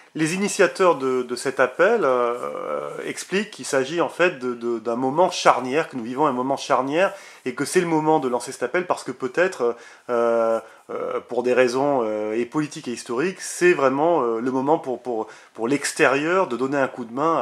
Les initiateurs de cet appel expliquent qu'il s'agit en fait d'un moment charnière, que nous vivons un moment charnière, et que c'est le moment de lancer cet appel parce que peut-être, pour des raisons et politiques et historiques, c'est vraiment le moment pour l'extérieur de donner un coup de main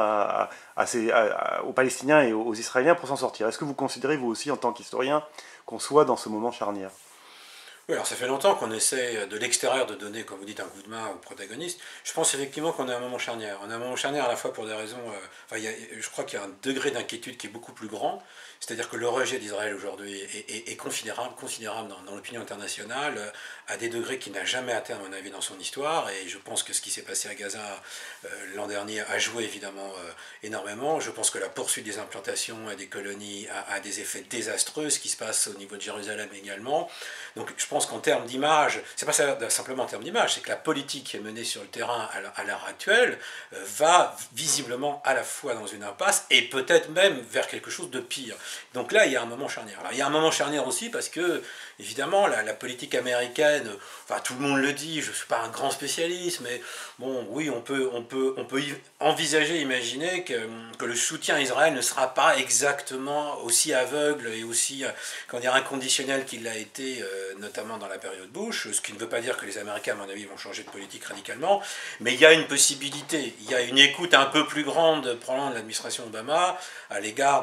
aux Palestiniens et aux Israéliens pour s'en sortir. Est-ce que vous considérez, vous aussi, en tant qu'historien, qu'on soit dans ce moment charnière? Oui, alors ça fait longtemps qu'on essaie de l'extérieur de donner, comme vous dites, un coup de main aux protagonistes. Je pense effectivement qu'on est à un moment charnière. On est à un moment charnière à la fois pour des raisons... enfin, je crois qu'il y a un degré d'inquiétude qui est beaucoup plus grand. C'est-à-dire que le rejet d'Israël aujourd'hui est considérable, considérable dans l'opinion internationale, à des degrés qu'il n'a jamais atteint, à mon avis, dans son histoire. Et je pense que ce qui s'est passé à Gaza l'an dernier a joué évidemment énormément. Je pense que la poursuite des implantations et des colonies a des effets désastreux, ce qui se passe au niveau de Jérusalem également. Donc je pense qu'en termes d'image, c'est pas simplement en termes d'image, c'est que la politique qui est menée sur le terrain à l'heure actuelle va visiblement à la fois dans une impasse et peut-être même vers quelque chose de pire. Donc là, il y a un moment charnière. Alors, il y a un moment charnière aussi parce que, évidemment, la politique américaine, enfin tout le monde le dit, je ne suis pas un grand spécialiste, mais bon, oui, on peut envisager, imaginer que le soutien à Israël ne sera pas exactement aussi aveugle et aussi, comment dire, inconditionnel qu'il l'a été, notamment dans la période Bush, ce qui ne veut pas dire que les Américains, à mon avis, vont changer de politique radicalement, mais il y a une possibilité, il y a une écoute un peu plus grande, probablement de l'administration Obama, à l'égard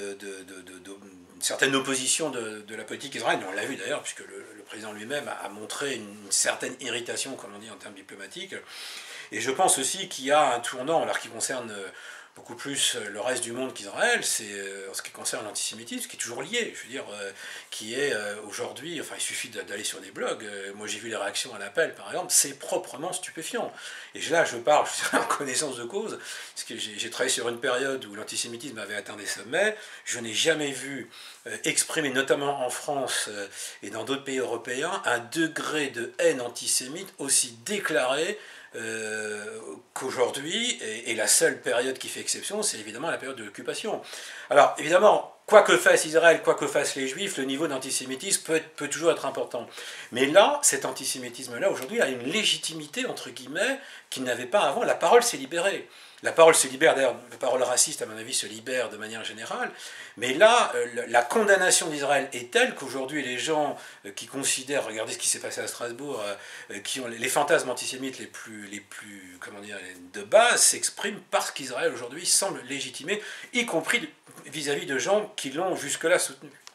d'une certaine opposition de la politique israélienne. On l'a vu d'ailleurs, puisque le président lui-même a montré une certaine irritation, comme on dit en termes diplomatiques. Et je pense aussi qu'il y a un tournant, alors qui concerne beaucoup plus le reste du monde qu'Israël, c'est en ce qui concerne l'antisémitisme, qui est toujours lié, je veux dire, qui est aujourd'hui, enfin il suffit d'aller sur des blogs, moi j'ai vu les réactions à l'appel par exemple, c'est proprement stupéfiant. Et là je parle en connaissance de cause, parce que j'ai travaillé sur une période où l'antisémitisme avait atteint des sommets, je n'ai jamais vu exprimer, notamment en France et dans d'autres pays européens, un degré de haine antisémite aussi déclaré qu'aujourd'hui, et la seule période qui fait exception, c'est évidemment la période de l'occupation. Alors, évidemment, quoi que fasse Israël, quoi que fassent les Juifs, le niveau d'antisémitisme peut toujours être important. Mais là, cet antisémitisme-là, aujourd'hui, a une légitimité, entre guillemets, qu'il n'avait pas avant. La parole s'est libérée. La parole se libère, d'ailleurs, la parole raciste, à mon avis, se libère de manière générale. Mais là, la condamnation d'Israël est telle qu'aujourd'hui, les gens qui considèrent, regardez ce qui s'est passé à Strasbourg, qui ont les fantasmes antisémites les plus comment dire, de base, s'expriment parce qu'Israël, aujourd'hui, semble légitimer, y compris vis-à-vis de gens qui l'ont jusque-là soutenu.